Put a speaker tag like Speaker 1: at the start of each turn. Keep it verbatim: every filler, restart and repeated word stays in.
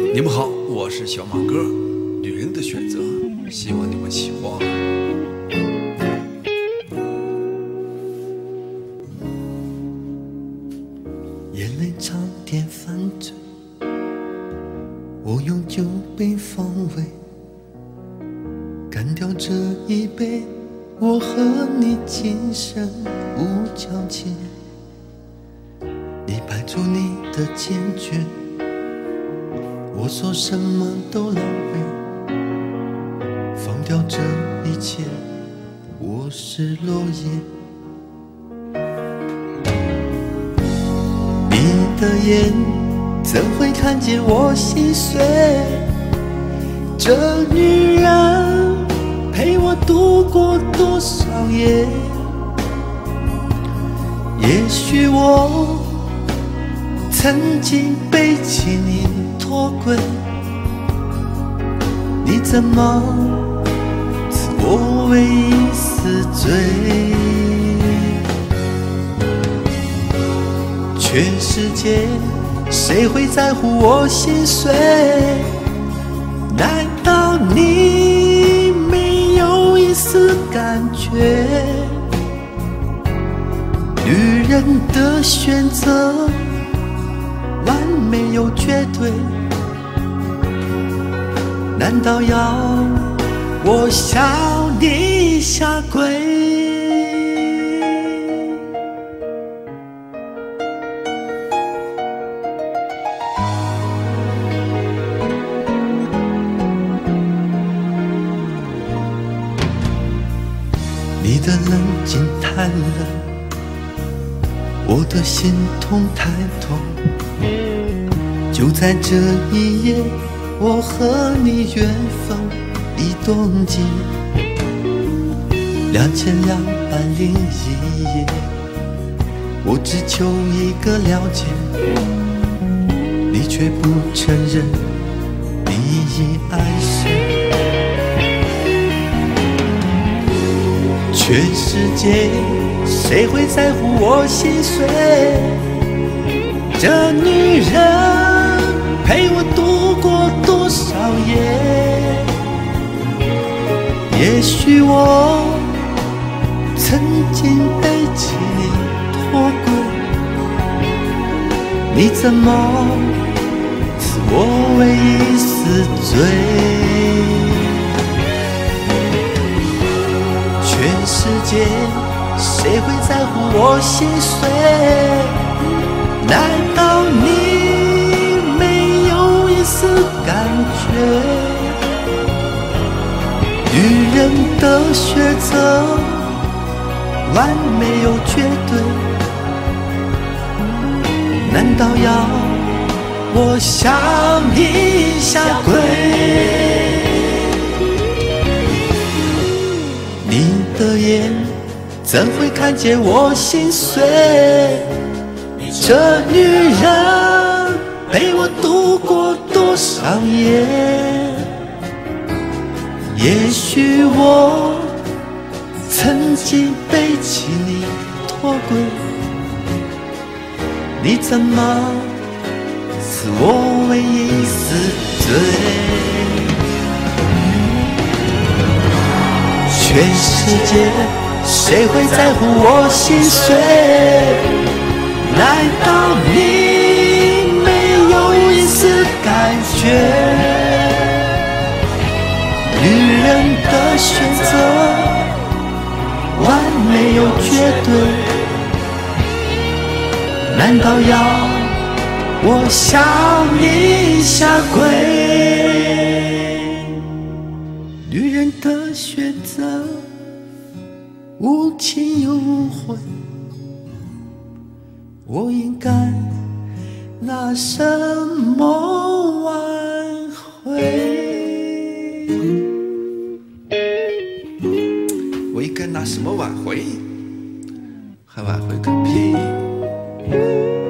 Speaker 1: 你们好，我是小马哥，女人的选择，希望你们喜欢。
Speaker 2: 眼泪朝天翻追，我用酒杯防卫，干掉这一杯，我和你今生无交集。你摆出你的坚决，我说什么都狼狈，放掉这一切，我是落叶。你的眼怎会看见我心碎？这女人陪我度过多少夜？也许我曾经背起你脱轨，你怎么赐我唯一死罪？全世界谁会在乎我心碎？难道你没有一丝感觉？女人的选择完美又绝对，难道要我向你下跪？你的冷静太冷，我的心痛太痛。就在这一夜，我和你缘分已冻结。两千两百零一夜，我只求一个了解，你却不承认你已爱谁。全世界谁会在乎我心碎？这女人陪我度过多少夜？也许我曾经背起你脱轨，你怎么赐我唯一死罪？全世界谁会在乎我心碎？难道你没有一丝感觉？女人的选择完美又绝对，难道要我向你下跪？你的眼怎会看见我心碎？这女人陪我度过多少夜？也许我曾经背起你脱轨，你怎么赐我唯一死罪？全世界谁会在乎我心碎？难道你没有一丝感觉？女人的选择完美又绝对，难道要我向你下跪？女人的选择无情又无悔，我应该拿什么挽回？
Speaker 1: 我应该拿什么挽回？还挽回个屁！